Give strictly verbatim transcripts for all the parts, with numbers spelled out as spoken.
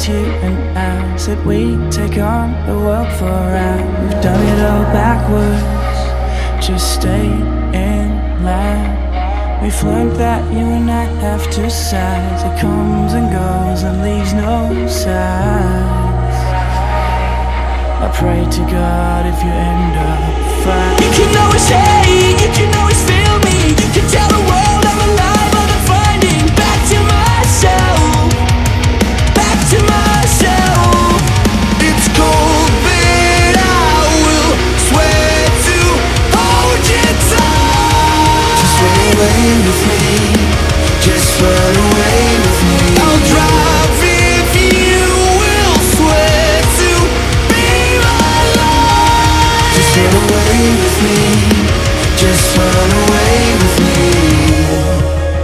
it's you and I. Said we take on the world for a ride. We've done it all backwards, just stayed in line. We've learned that you and I have two sides. It comes and goes and leaves no sides. I pray to God if you end up fine. You can always hate, you can always feel me. You can tell the world I'm alive, but I'm finding back to myself, back to myself. It's cold, but I will swear to hold you tight. Just run away with me, just run away with me. I'll drive if you will swear to be my life. Just run away with me, just run away with me.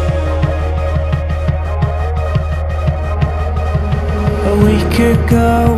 A week ago